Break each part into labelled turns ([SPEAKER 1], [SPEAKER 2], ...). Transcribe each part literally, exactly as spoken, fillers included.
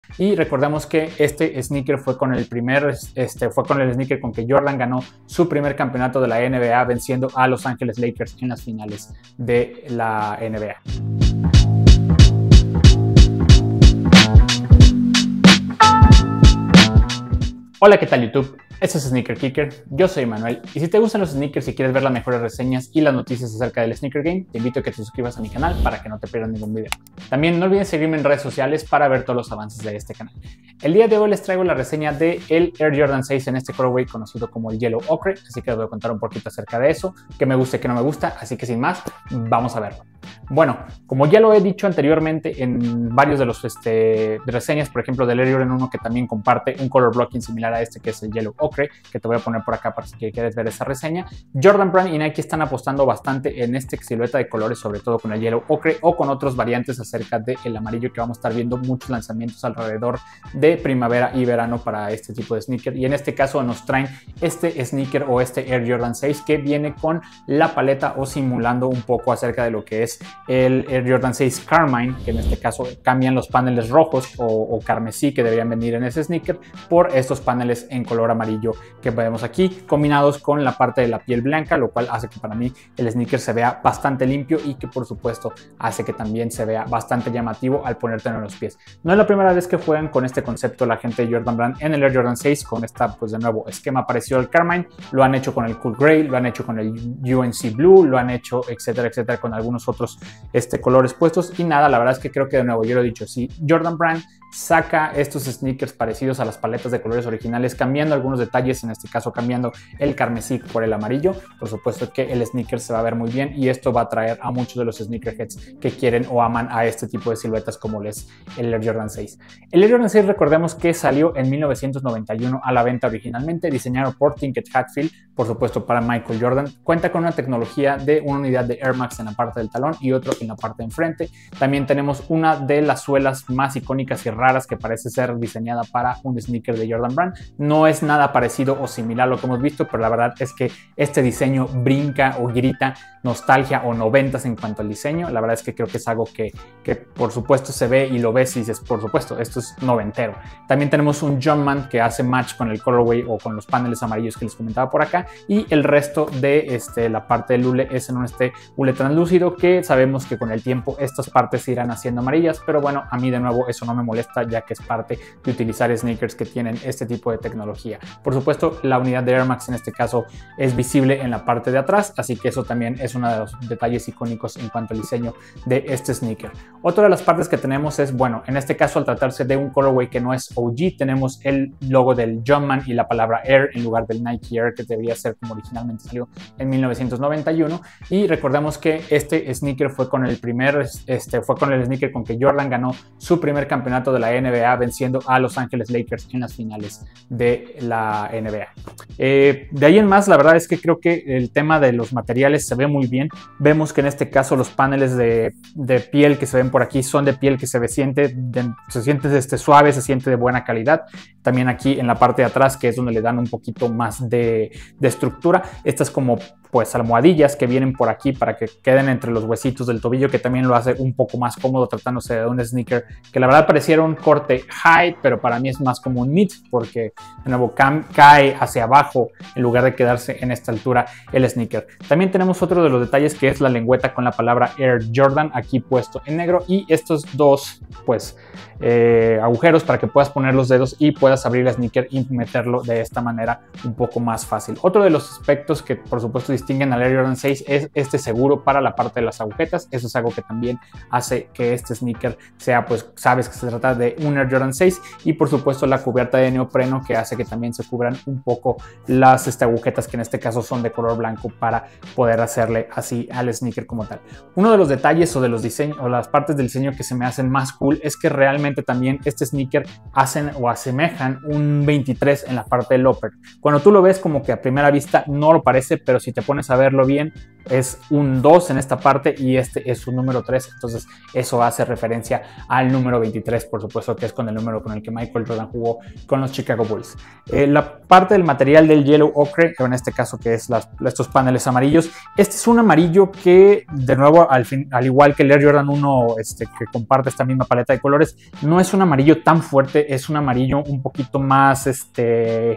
[SPEAKER 1] Y recordemos que este sneaker fue con el primer, este, fue con el sneaker con que Jordan ganó su primer campeonato de la N B A venciendo a Los Ángeles Lakers en las finales de la N B A. Hola, ¿qué tal YouTube? Esto es Sneaker Kicker, yo soy Manuel y si te gustan los sneakers y quieres ver las mejores reseñas y las noticias acerca del Sneaker Game, te invito a que te suscribas a mi canal para que no te pierdas ningún video. También no olvides seguirme en redes sociales para ver todos los avances de este canal. El día de hoy les traigo la reseña de el Air Jordan seis en este colorway conocido como el Yellow Ochre, así que les voy a contar un poquito acerca de eso, que me gusta y que no me gusta, así que sin más, vamos a verlo. Bueno, como ya lo he dicho anteriormente en varios de los este, de reseñas, por ejemplo del Air Jordan uno que también comparte un color blocking similar a este que es el Yellow Ochre, que te voy a poner por acá para si quieres ver esa reseña. Jordan Brand y Nike están apostando bastante en esta silueta de colores, sobre todo con el Yellow Ochre o con otros variantes acerca del amarillo, que vamos a estar viendo muchos lanzamientos alrededor de primavera y verano para este tipo de sneaker. Y en este caso nos traen este sneaker o este Air Jordan seis que viene con la paleta o simulando un poco acerca de lo que es el Air Jordan seis Carmine, que en este caso cambian los paneles rojos o, o carmesí que deberían venir en ese sneaker por estos paneles en color amarillo que vemos aquí, combinados con la parte de la piel blanca, lo cual hace que para mí el sneaker se vea bastante limpio y que por supuesto hace que también se vea bastante llamativo al ponértelo en los pies. No es la primera vez que juegan con este concepto la gente de Jordan Brand en el Air Jordan seis con esta, pues de nuevo, esquema parecido al Carmine. Lo han hecho con el Cool Grey, lo han hecho con el U N C Blue, lo han hecho etcétera, etcétera, con algunos otros este, colores puestos. Y nada, la verdad es que creo que de nuevo, yo lo he dicho, si Jordan Brand saca estos sneakers parecidos a las paletas de colores originales, cambiando algunos detalles, en este caso cambiando el carmesí por el amarillo, por supuesto que el sneaker se va a ver muy bien y esto va a atraer a muchos de los sneakerheads que quieren o aman a este tipo de siluetas como es el Air Jordan seis. El Air Jordan seis, recordemos que salió en mil novecientos noventa y uno a la venta originalmente, diseñado por Tinker Hatfield, por supuesto para Michael Jordan. Cuenta con una tecnología de una unidad de Air Max en la parte del talón y otro en la parte de enfrente. También tenemos una de las suelas más icónicas y raras que parece ser diseñada para un sneaker de Jordan Brand. No es nada parecido o similar a lo que hemos visto, pero la verdad es que este diseño brinca o grita nostalgia o noventas en cuanto al diseño. La verdad es que creo que es algo que, que por supuesto se ve y lo ves y dices, por supuesto, esto es noventero. También tenemos un Jumpman que hace match con el colorway o con los paneles amarillos que les comentaba por acá, y el resto de este, la parte del hule es en este hule translúcido que sabemos que con el tiempo estas partes se irán haciendo amarillas, pero bueno, a mí de nuevo eso no me molesta ya que es parte de utilizar sneakers que tienen este tipo de tecnología. Por supuesto, la unidad de Air Max en este caso es visible en la parte de atrás, así que eso también es uno de los detalles icónicos en cuanto al diseño de este sneaker. Otra de las partes que tenemos es, bueno, en este caso al tratarse de un colorway que no es O G, tenemos el logo del Jumpman y la palabra Air en lugar del Nike Air que debería ser como originalmente salió en mil novecientos noventa y uno. Y recordemos que este sneaker fue con el primer, este, fue con el sneaker con que Jordan ganó su primer campeonato de la N B A venciendo a Los Ángeles Lakers en las finales de la N B A. Eh, de ahí en más, la verdad es que creo que el tema de los materiales se ve muy bien. Vemos que en este caso los paneles de, de piel que se ven por aquí son de piel que se ve, siente, de, se siente este, suave, se siente de buena calidad. También aquí en la parte de atrás, que es donde le dan un poquito más de, de estructura, estas como pues almohadillas que vienen por aquí para que queden entre los huesitos del tobillo, que también lo hace un poco más cómodo tratándose de un sneaker que la verdad pareciera un corte high, pero para mí es más como un mid porque de nuevo cae hacia abajo en lugar de quedarse en esta altura el sneaker. También tenemos otro de los detalles que es la lengüeta con la palabra Air Jordan aquí puesto en negro y estos dos pues eh, agujeros para que puedas poner los dedos y puedas abrir el sneaker y meterlo de esta manera un poco más fácil. Otro de los aspectos que por supuesto distinguen al Air Jordan seis es este seguro para la parte de las agujetas. Eso es algo que también hace que este sneaker sea, pues sabes que se trata de un Air Jordan seis, y por supuesto la cubierta de neopreno que hace que también se cubran un poco las este, agujetas que en este caso son de color blanco para poder hacerle así al sneaker como tal. Uno de los detalles o de los diseños o las partes del diseño que se me hacen más cool es que realmente también este sneaker hacen o asemejan un veintitrés en la parte del upper. Cuando tú lo ves como que a primera vista no lo parece, pero si te pones a verlo bien, es un dos en esta parte y este es un número tres, entonces eso hace referencia al número veintitrés, por supuesto, que es con el número con el que Michael Jordan jugó con los Chicago Bulls. Eh, la parte del material del Yellow Ochre, en este caso que es las, estos paneles amarillos, este es un amarillo que, de nuevo, al, fin, al igual que el Air Jordan uno, este, que comparte esta misma paleta de colores, no es un amarillo tan fuerte, es un amarillo un poquito más este,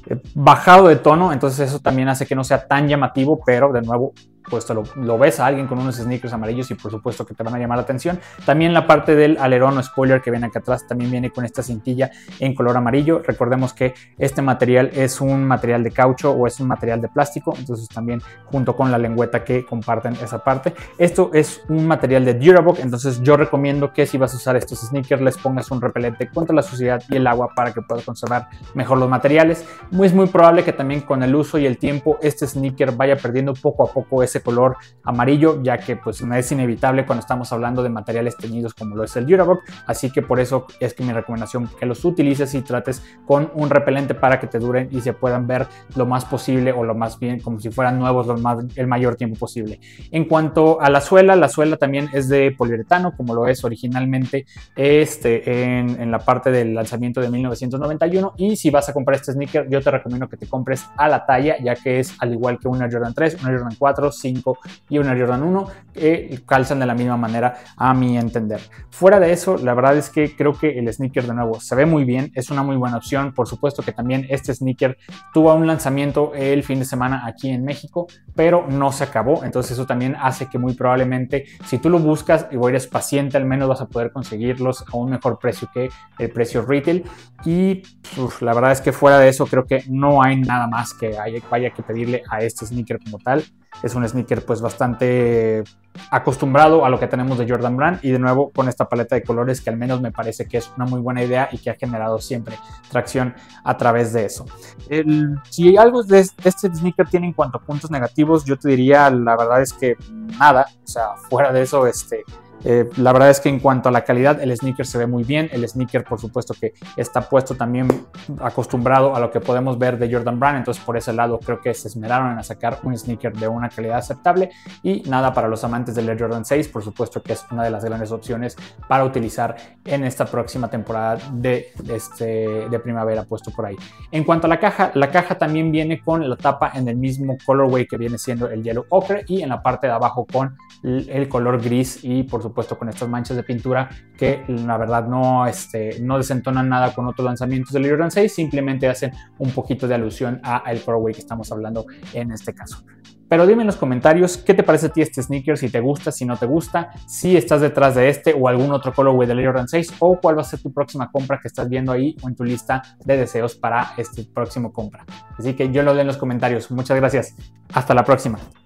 [SPEAKER 1] bajado de tono, entonces eso también hace que no sea tan llamativo, pero de nuevo, pues te lo, lo ves a alguien con unos sneakers amarillos y por supuesto que te van a llamar la atención. También la parte del alerón o spoiler que viene acá atrás también viene con esta cintilla en color amarillo. Recordemos que este material es un material de caucho o es un material de plástico, entonces también junto con la lengüeta que comparten esa parte. Esto es un material de Durable, entonces yo recomiendo que si vas a usar estos sneakers les pongas un repelente contra la suciedad y el agua para que puedas conservar mejor los materiales. Es muy probable que también con el uso y el tiempo este sneaker vaya perdiendo poco a poco ese color amarillo, ya que pues es inevitable cuando estamos hablando de materiales teñidos como lo es el Durable, así que por eso es que mi recomendación que los utilices y trates con un repelente para que te duren y se puedan ver lo más posible o lo más bien como si fueran nuevos lo más, el mayor tiempo posible. En cuanto a la suela, la suela también es de poliuretano como lo es originalmente este, en, en la parte del lanzamiento de mil novecientos noventa y uno, y si vas a comprar este sneaker yo te recomiendo que te compres a la talla, ya que es al igual que una Jordan tres, una Jordan cuatro, cinco y una Jordan uno, que calzan de la misma manera a mi entender. Fuera de eso, la verdad es que creo que el sneaker de nuevo se ve muy bien, es una muy buena opción. Por supuesto que también este sneaker tuvo un lanzamiento el fin de semana aquí en México, pero no se acabó, entonces eso también hace que muy probablemente si tú lo buscas y eres paciente, al menos vas a poder conseguirlos a un mejor precio que el precio retail. Y uf, la verdad es que fuera de eso creo que no hay nada más que haya, vaya que pedirle a este sneaker como tal. Es un sneaker pues bastante acostumbrado a lo que tenemos de Jordan Brand y de nuevo con esta paleta de colores que al menos me parece que es una muy buena idea y que ha generado siempre tracción a través de eso. El, si algo de este sneaker tiene en cuanto a puntos negativos, yo te diría la verdad es que nada, o sea, fuera de eso este... Eh, la verdad es que en cuanto a la calidad el sneaker se ve muy bien, el sneaker por supuesto que está puesto también acostumbrado a lo que podemos ver de Jordan Brand, entonces por ese lado creo que se esmeraron en sacar un sneaker de una calidad aceptable. Y nada, para los amantes del Air Jordan seis por supuesto que es una de las grandes opciones para utilizar en esta próxima temporada de, este, de primavera puesto por ahí. En cuanto a la caja, la caja también viene con la tapa en el mismo colorway que viene siendo el Yellow Ochre y en la parte de abajo con el color gris y por supuesto supuesto con estas manchas de pintura que la verdad no, este, no desentonan nada con otros lanzamientos del Jordan seis, simplemente hacen un poquito de alusión al colorway que estamos hablando en este caso. Pero dime en los comentarios qué te parece a ti este sneaker, si te gusta, si no te gusta, si estás detrás de este o algún otro colorway del Jordan seis o cuál va a ser tu próxima compra que estás viendo ahí o en tu lista de deseos para este próximo compra. Así que yo lo leo en los comentarios. Muchas gracias. Hasta la próxima.